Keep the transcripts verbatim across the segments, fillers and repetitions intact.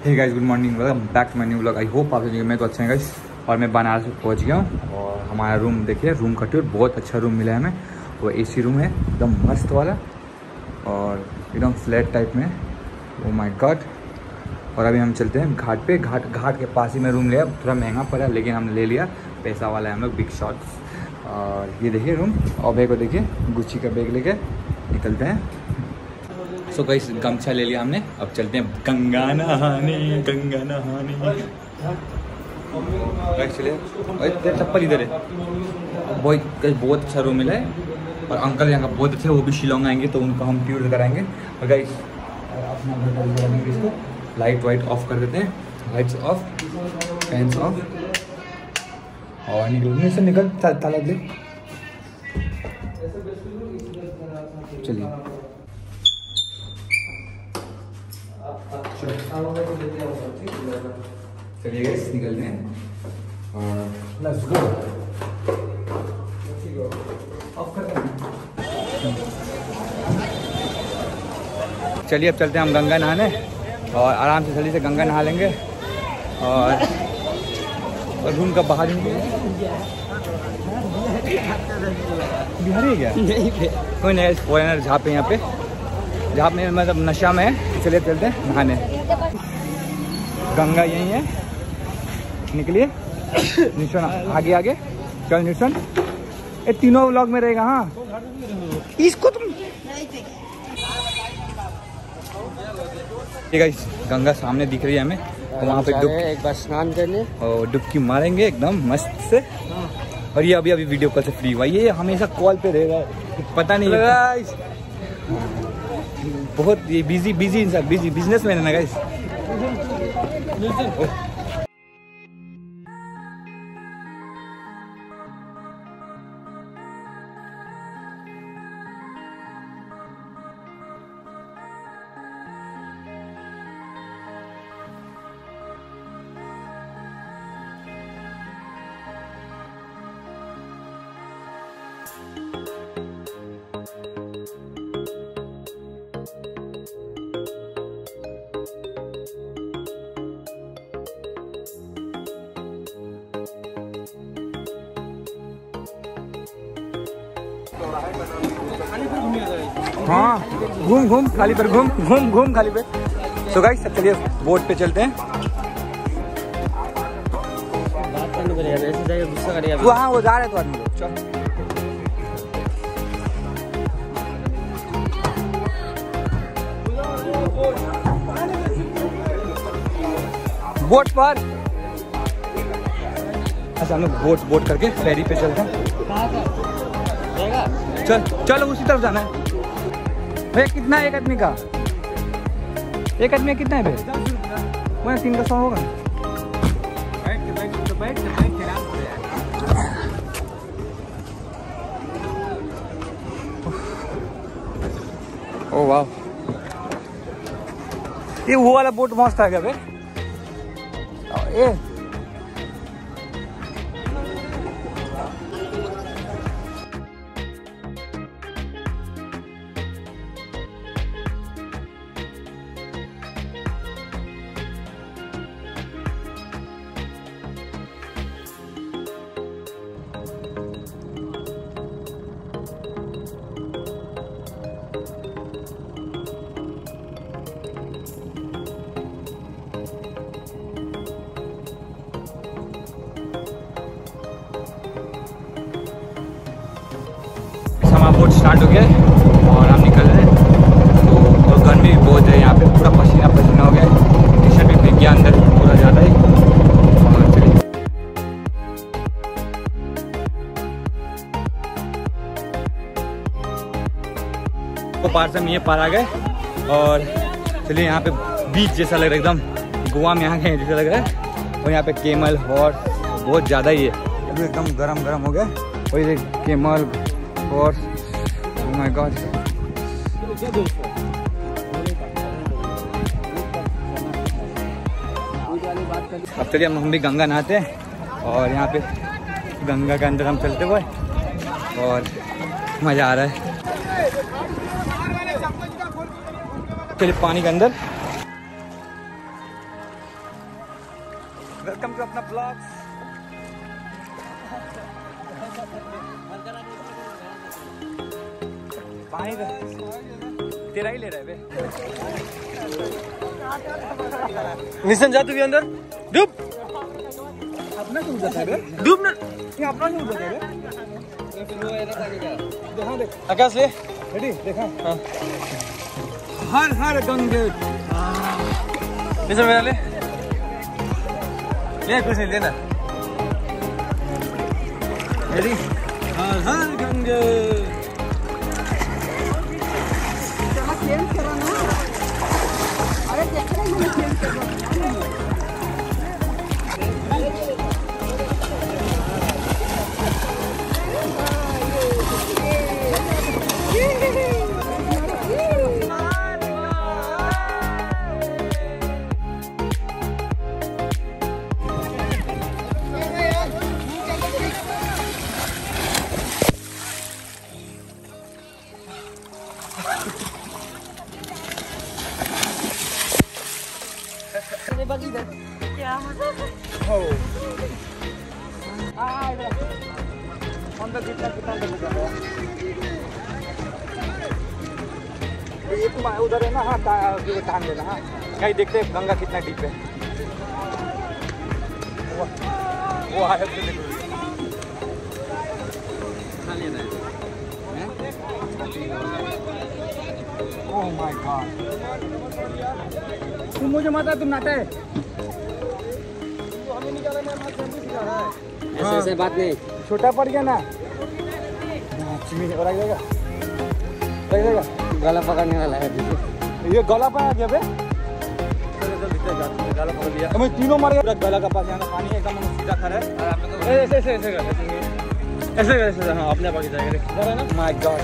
Hey guys, good morning, welcome back to my new vlog. I hope आप लोग मैं तो अच्छे हैं गाइस। और मैं बनारस पहुंच गया हूँ और हमारा रूम देखिए, रूम का टूर बहुत अच्छा रूम मिला है हमें। वो एसी रूम है एकदम मस्त वाला और एकदम फ्लैट टाइप में। Oh my God. और अभी हम चलते हैं घाट पे। घाट घाट के पास ही मैं रूम लिया, थोड़ा महंगा पड़ा लेकिन हमने ले लिया, पैसा वाला है हम लोग, बिग शॉट्स। और ये देखिए रूम, और बैग को देखिए, गुच्ची का बैग लेके निकलते हैं। सो so गाइस, गमछा ले लिया हमने, अब चलते हैं गंगा नहाने, गंगा नहाने। चलिए, चप्पल इधर है। बहुत बहुत अच्छा रूम मिला है और अंकल यहाँ का बहुत अच्छा है, वो भी शिलोंग आएंगे तो उनको हम टूर कराएंगे। और गाइस अपना इसको लाइट वाइट ऑफ कर देते हैं, लाइट्स ऑफ, फैंस ऑफ, और निकल से निकल ताला दे। चलिए चलिए गाइस, निकलते हैं और लेट्स गो। चलिए अब चलते हैं हम गंगा नहाने और आराम से जल्दी से गंगा नहा लेंगे। और, और रूम का बाहर बिहारी है क्या? कोई नहीं, फॉरेनर जहाँ पे यहाँ पे जहाँ पे मतलब नशा में है। चलिए चलते हैं नहाने। गंगा यहीं है, निकलिए निशन, आगे आगे चल निशन। ये तीनों व्लॉग में रहेगा। हाँ, इसको तुम ठीक है। गंगा सामने दिख रही है हमें, तो वहाँ पे डुबकी, एक बार स्नान कर ले और डुबकी मारेंगे एकदम मस्त से। और ये अभी अभी वीडियो कॉल से फ्री हुआ, ये हमेशा कॉल पे रहेगा, पता नहीं है। बहुत ये बिजी बिजी इंसान, बिजी बिजनेसमैन है ना गाइस। हाँ, घूम घूम खाली पर घूम घूम घूम खाली पे। तो गाइस चलिए बोट पे चलते हैं। बात करने पड़ेगा, ऐसे जाएगा गुस्सा करेगा। वो हाँ, वो जा रहे तो आदमी लोग। चल बोट पर। अच्छा, हम लोग बोट बोट करके फेरी पे चलते हैं। चल चलो उसी तरफ जाना है। भैया कितना है एक आदमी का? एक आदमी कितना है भैया? वही तीन का सौ होगा। ओ वाह, ये वो वाला बोट मस्त है क्या भैया? ए बोट स्टार्ट हो गया और हम निकल रहे हैं। तो और गर्मी भी बहुत है यहाँ पे, पूरा पसीना पसीना हो गया है, टी शर्ट भी भीग गया अंदर पूरा ज़्यादा ही। और चलिए तो पार से हम ये पार आ गए और चलिए यहाँ पे बीच जैसा लग रहा है, एकदम गोवा में यहाँ गए जैसा लग रहा है। और यहाँ पे केमल हॉर्स बहुत ज़्यादा ही है, अभी एकदम गरम गरम हो गया। और ये camel horse, oh my God। अब चलिए हम भी गंगा नहाते हैं और यहाँ पे गंगा के अंदर हम चलते हुए और मज़ा आ रहा है। चलिए पानी के अंदर वेलकम टू अपना ब्लॉग। पानी तेरा ही ले रहा है बे। निशन जा तू भी अंदर डूब। अपना क्यों जाता है बे? डूब ना। ये अपना क्यों जाता है बे? देखा देख आकाश ले रेडी देखा। हाँ हर हर गंगे। निशन मेरा ले ले कुछ नहीं लेना। रेडी हर हर गंगे। क्या हो अंदर कितना कितना अंदर जा रहा है ये तुम उधर है ना। हाँ टांग देना। हाँ कहीं देखते हैं गंगा कितना डीप है। वो, वो आया तो देखो ओह माय गॉड। तुम मुझे माता तुम नाते है। ऐसे ऐसे बात नहीं। छोटा पड़ गया ना। और आ जाएगा जाएगा गला पकड़ने वाला है। ये गला पे आ गया बे। गला पकड़ लिया हमें तीनों मर गए। गला का पास यहाँ पानी एकदम सीधा खड़ा है। ऐसे ऐसे ऐसे कर ऐसे कर ऐसे। हाँ अपने आप आगे जाएगा ना। माय गॉड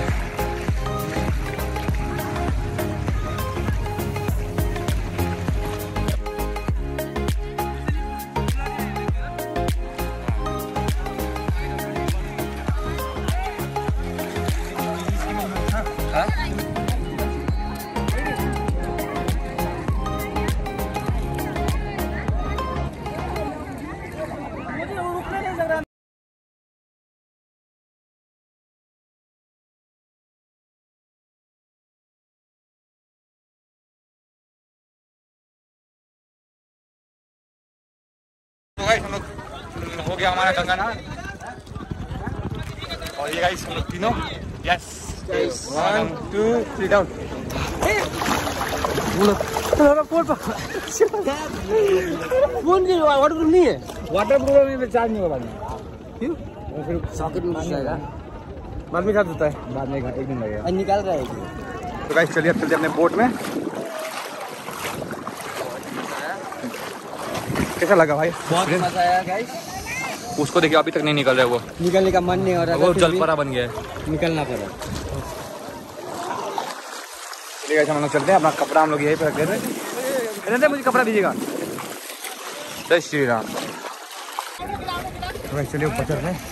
तो गाइस हम लोग हो गया हमारा गंगा नहान। और ये गाइस हम लोग तीनों yes one two three down. Phone की वाटर प्रूफ नहीं है। वाटर प्रूफ में चार्ज नहीं होगा क्यों? फिर सॉकेट में जाएगा बाद में चार्ज होता है। बाद में एक दिन लगेगा। निकाल रहा है। तो गाइस चलिए अब चलते अपने बोट में। कैसा लगा भाई? बहुत मजा आया गाइस। उसको देखिए अभी तक नहीं निकल रहा है। वो निकलने का मन नहीं हो रहा। वो जलपरा बन गया है। निकलना पड़ा। चलिए गाइस हम लोग चलते हैं। अपना कपड़ा हम लोग यहीं पे रख देते हैं। कहते मुझे कपड़ा दीजिएगा। जय श्री राम। तो गाइस चलिए ऊपर चलते हैं।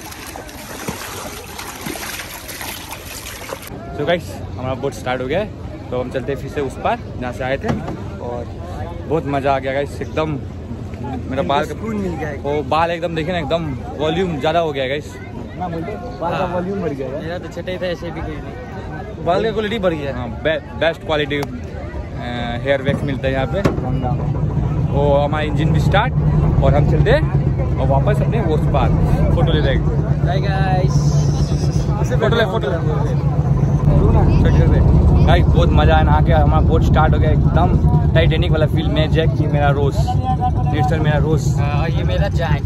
तो गाइस हमारा बोट स्टार्ट हो गया है। तो हम चलते हैं फिर से उस पार जहाँ से आए थे। और बहुत मज़ा आ गया गाइस। एकदम मेरा बाल सुकून मिल गया। वो बाल एकदम देखिए ना एकदम वॉल्यूम ज़्यादा हो गया गाइस। ना बोलते बाल का वॉल्यूम बढ़ गया है। मेरा तो छठे था ऐसे भी कोई नहीं। बाल का क्वालिटी बढ़ गया है। हाँ बे, बेस्ट क्वालिटी हेयर वैक्स मिलता है यहाँ पे। वो हमारा इंजन भी स्टार्ट और हम चलते और वापस अपने वो पार फोटो ले जाएंगे। Hi guys. फोटो ले फोटो ले गाइस बहुत मजा आया नहा के। हमारा बोट स्टार्ट हो गया एकदम टाइटैनिक वाला फील में। जैक जी मेरा रोज नेचर मेरा रोज। हाँ ये मेरा जैक।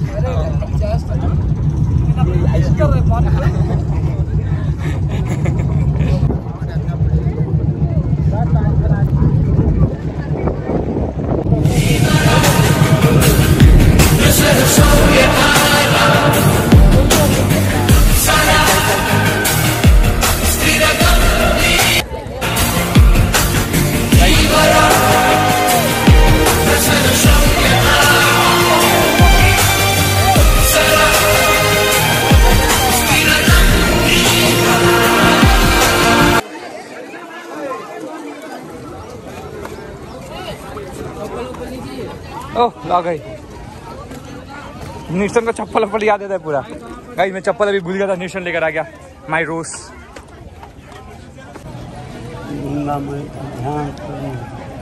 ओह आ गई। निशन को चप्पल वप्पल याद देता है पूरा। गाइस मैं चप्पल अभी भूल गया था, निशन लेकर आ गया। माई रोज ध्यान करें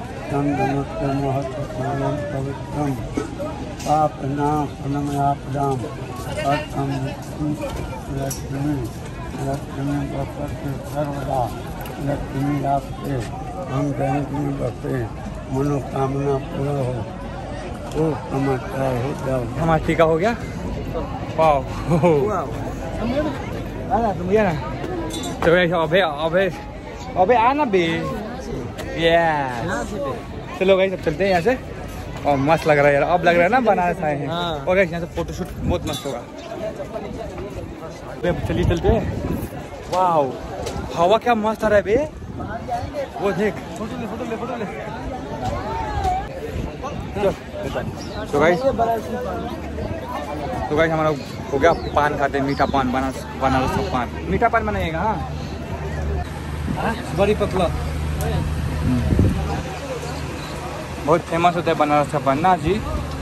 पवित्रम पाप नाम आपदाम अर्थम लक्ष्मी लक्ष्मी बपते सर्वदा लक्ष्मी आपसे हम दैनिक बसे मनोकामना पूरा हो ओ समाचार हो जाओ। हमारा टीका हो गया। वाह ना तो अबे अबे अबे आना बे। चलो भाई सब चलते हैं यहाँ से। और मस्त लग रहा है यार, अब लग रहा है ना बनारस आए हैं। और यहाँ से फोटो शूट बहुत मस्त होगा। चलिए चलते हैं। वाह हवा क्या मस्त आ रहा है बे, वो देख। फोटो ले फोटो ले फोटो ले। तो गाइस तो गाइस हमारा हो गया पान खाते, मीठा पान बनारस बनारस का पान। मीठा पान बनाइएगा। हाँ बड़ी पतला बहुत फेमस होता है बनारस का पान ना जी।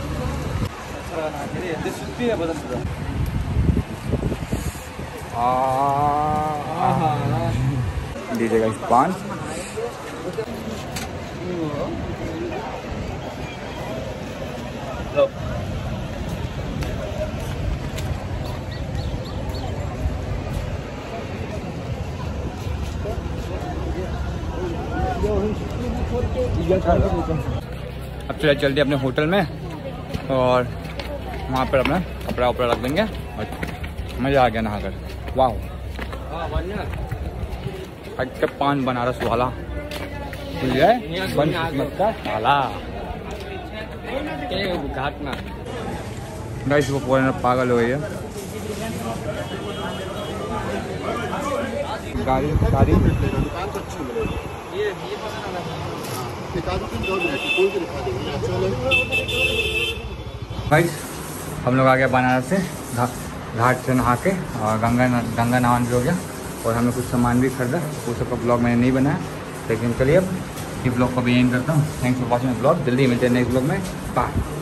दीजिएगा इस पान। अब चलिए जल्दी अपने होटल में और वहाँ पर अपना कपड़ा वपड़ा रख देंगे और मज़ा आ गया नहाकर। वाह अच्छा पान बनारस वाला घाट में गाइस वो पूरा पागल हो गई है। गाड़ी गाड़ी गाइस हम लोग आ गए बनारस से घा, घाट से नहा के और गंगा गंगा नहान भी हो गया और हमने कुछ सामान भी खरीदा। वो सब का ब्लॉग मैंने नहीं बनाया, लेकिन चलिए अब ये ब्लॉग को भी एंड करता हूँ। Thanks for watching blog. जल्दी मिलते हैं नेक्स्ट ब्लॉग में। बाय।